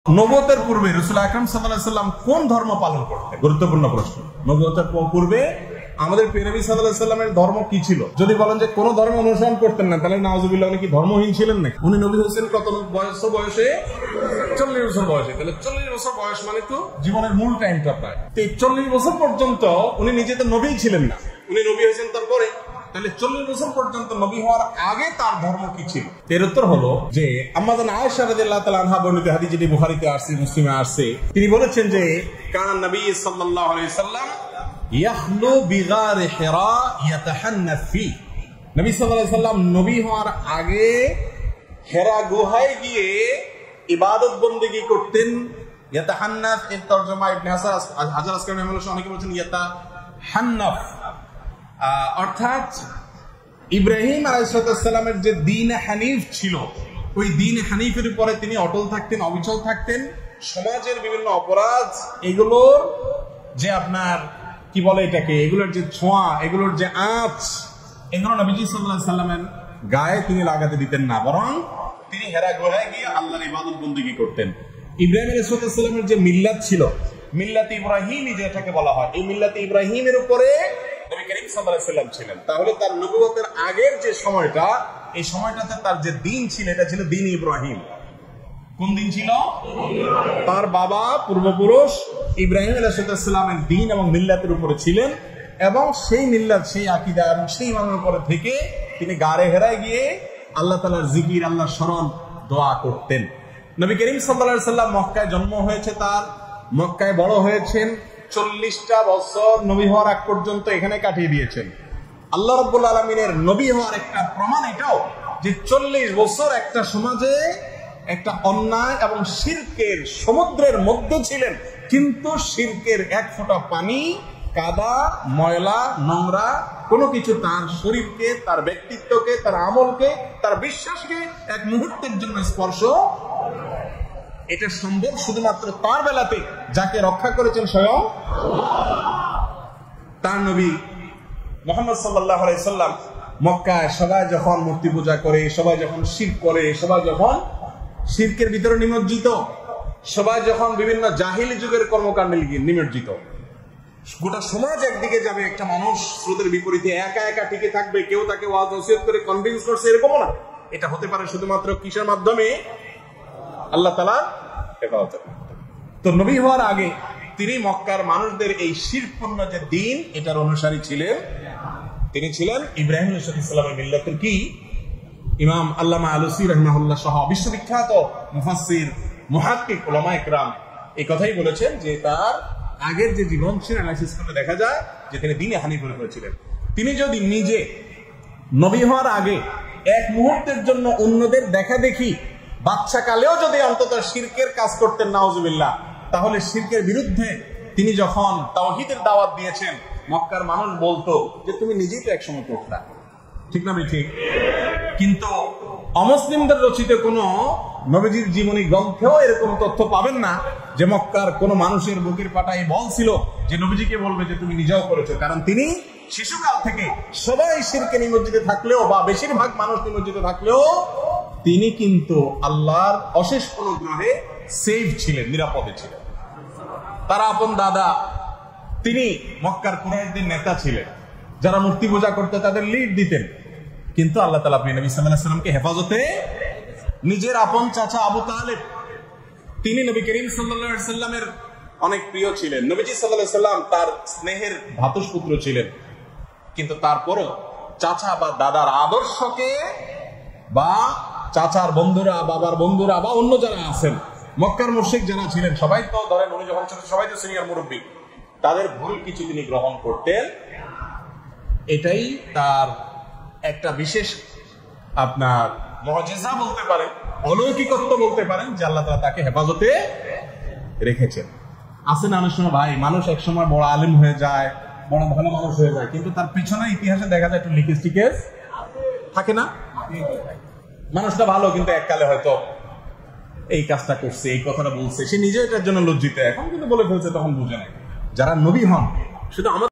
নবুয়তের পূর্বে রাসূল আকরাম সাল্লাল্লাহু আলাইহি সাল্লাম কোন ধর্ম পালন করতেন? গুরুত্বপূর্ণ প্রশ্ন। নবুয়তের পূর্বে আমাদের প্রিয় নবী সাল্লাল্লাহু আলাইহি সাল্লামের ধর্ম কি ছিল? যদি বলেন যে কোন ধর্ম অনুসরণ করতেন না, তাহলে নাউজুবিল্লাহ, উনি কি ধর্মহীন ছিলেন নাকি? উনি নবী হয়েছেন কত বয়সে? 40 বছর বয়সে। তাহলে 40 বছর বয়স মানে তো জীবনের মূল টাইমটা প্রায়। তো এই 40 বছর পর্যন্ত উনি নিজে তো নবীই ছিলেন না, উনি নবী হয়েছেন তারপরে। তাহলে 40 বছর পর্যন্ত নবী হওয়ার আগে তার ধর্ম কি ছিল? এর উত্তর হলো যে আম্মাজান আয়েশা রাদিয়াল্লাহু তাআলা আনহা বর্ণিত হাদিস, যেটি বুখারীতে আসছে, মুসলিমে আসছে, তিনি বলেছেন যে কান নবী সাল্লাল্লাহু আলাইহি সাল্লাম ইয়াখলু বিগার হিরা ইয়াতাহান্নাফ ফি। নবী সাল্লাল্লাহু আলাইহি সাল্লাম নবী হওয়ার আগে হিরা গুহায় গিয়ে ইবাদত বন্দেগী করতেন। ইয়াতাহান্নাফ এর তরজমা ইবনে হাজার আসকালানি রাহিমাহুল্লাহ অনেকে বলেছেন ইয়াতাহান্নাফ, অর্থাৎ ইব্রাহিম আলাইহিস সালামের যে দ্বীন হানিফ ছিল, ওই দ্বীন হানিফের উপরে তিনি অটল থাকতেন, অবিচল থাকতেন। সমাজের বিভিন্ন অপরাধ, এগুলোর যে আপনার কি বলে এটাকে, এগুলোর যে ছোঁয়া, এগুলোর যে আঁচ, এগুলো নবীজি সাল্লাল্লাহু আলাইহি সাল্লামের গায়ে তিনি লাগাতে দিতেন না, বরং তিনি হেরা গুহায় গিয়ে আল্লাহর ইবাদত বন্দেগী করতেন। ইব্রাহিম আলাইহিস সালামের যে মিল্লাত ছিল, মিল্লাত ইব্রাহিমী যেটাকে বলা হয়, এই মিল্লাত ইব্রাহিমের উপরে নবী করিম সাল্লাল্লাহু আলাইহি সাল্লাম ছিলেন। তাহলে তার নবুয়তের আগের যে সময়টা, এই সময়টাতে তার যে দ্বীন ছিল, এটা ছিল দ্বীন ইব্রাহিম। কোন দিন ছিল? তার বাবা পূর্বপুরুষ ইব্রাহিম আলাইহিস সালামের দ্বীন এবং মিল্লাতের উপরে ছিলেন, এবং সেই মিল্লাত, সেই আকীদা এবং সেই ইমানের উপরে থেকে তিনি গারে হেরায় গিয়ে আল্লাহ তাআলার জিকির, আল্লাহর স্মরণ, দোয়া করতেন। নবী করিম সাল্লাল্লাহু আলাইহি সাল্লাম মক্কায় জন্ম হয়েছে, তার মক্কায় বড় হয়েছেন, 40টা বছর নবী হওয়ার আগ পর্যন্ত এখানে কাটিয়ে দিয়েছেন। আল্লাহ রাব্বুল আলামিনের নবী হওয়ার একটা প্রমাণ এটাও যে 40 বছর একটা সমাজে একটা অন্যায় এবং শিরকের সমুদ্রের মধ্যে ছিলেন, কিন্তু শিরকের এক ফোঁটা পানি, কাদা, ময়লা, নোংরা কোনো কিছু তার শরীরকে, তার ব্যক্তিত্বকে, তার আমলকে, তার বিশ্বাসকে এক মুহূর্তের জন্য স্পর্শ। এটা সম্ভব শুধুমাত্র তার বেলাতে, যাকে রক্ষা করেছেন স্বয়ং তার নবী মুহাম্মদ সাল্লাল্লাহু আলাইহি সাল্লাম। মক্কায় সবাই যখন মূর্তি পূজা করে, সবাই যখন শিরক করে, সবাই যখন শিরকের ভিতরে নিমজ্জিত, সবাই যখন বিভিন্ন জাহিলি যুগের কর্মকাণ্ডে নিমজ্জিত, গোটা সমাজ একদিকে যাবে, একটা মানুষ স্রোতের বিপরীতে একা একা টিকে থাকবে, কেউ তাকে ওয়াজ নসিহত করে কনভিন্স করছে, এরকমও না। এটা হতে পারে শুধুমাত্র কিসের মাধ্যমে? আল্লাহ তাআলার হেফাজত। তো নবী হওয়ার আগে তিনি মক্কার মানুষদের এই শিরকপূর্ণ যে দ্বীন, এটার অনুসারী ছিলেন। তিনি ছিলেন ইব্রাহিম আলাইহিস সালামের মিল্লাতের কি? ইমাম আল্লামা আলুসি রাহিমাহুল্লাহ সহ বিশ্ববিখ্যাত মুফাসসির, মুহাক্কিক, উলামা ইকরাম এই কথাই বলেছেন যে তার আগের যে জীবন ছিল অ্যানালাইসিস করলে দেখা যায় যে তিনি দ্বীনে হানিফের উপরে ছিলেন। তিনি যদি নিজে নবী হওয়ার আগে এক মুহূর্তের জন্য অন্যদের দেখা দেখি, বাচ্চা কালেও যদি অন্তত শিরকের কাজ করতেন, নাউজুবিল্লাহ, তাহলে শিরকের বিরুদ্ধে তিনি যখন তাওহীদের দাওয়াত দিয়েছেন, মক্কার মানুষ বলতো যে তুমি নিজেই তো একসময় করতা, ঠিক না? ঠিক। কিন্তু অমুসলিমদের রচিত কোন নবীজির জীবনী গ্রন্থেও এরকম তথ্য পাবেন না যে মক্কার কোন মানুষের বুকের পাটায় বল ছিল যে নবীজিকে বলবে যে তুমি নিজেও করেছো। কারণ তিনি শিশুকাল থেকে সবাই শিরকে নিমজ্জিত থাকলেও, বা বেশিরভাগ মানুষ নিমজ্জিত থাকলেও, তিনি কিন্তু আল্লাহর অশেষ অনুগ্রহে সেফ ছিলেন, নিরাপদে ছিলেন। তার আপন দাদা, তিনি মক্কার কুরাইশদের নেতা ছিলেন, যারা মূর্তি পূজা করতে তাদের লিড দিতেন, কিন্তু আল্লাহ তাআলা নবী সাল্লাল্লাহু আলাইহি সাল্লামকে হেফাজতে। নিজের আপন চাচা আবু তালেব, তিনি নবী করিম সাল্লাল্লাহু আলাইহি সাল্লামের অনেক প্রিয় ছিলেন। নবীজি সাল্লাল্লাহু আলাইহি সাল্লাম তার স্নেহের ভ্রাতুষ্পুত্র ছিলেন, কিন্তু তারপরও চাচা বা দাদার আদর্শকে, বা চাচার বন্ধুরা, বাবার বন্ধুরা, বা অন্য যারা আছেন, মক্কার মুশরিক যারা ছিলেন, সবাই তো ধরেন উনি যখন ছোট, সবাই তো সিনিয়র মুরব্বী, তাদের ভুল কিছু তিনি গ্রহণ করতেন। এটাই তার একটা বিশেষ আপনার মুজিজা বলতে পারেন, অলৌকিকত্ব বলতে পারেন, যে আল্লাহ তাআলা তাকে হেফাজতে রেখেছেন। আছে না অনেক সময় ভাই, মানুষ এক সময় বড় আলেম হয়ে যায়, বড় ভালো মানুষ হয়ে যায়, কিন্তু তার পিছনে ইতিহাসে দেখা যায় একটু লিকেজ টিকেজ থাকে না? মানুষটা ভালো, কিন্তু এককালে হয়তো এই কাজটা করছে, এই কথাটা বলছে, সে নিজে এটার জন্য লজ্জিত, এখন কিন্তু বলে ফেলছে, তখন বুঝে না। যারা নবী হন, শুধু আমাদের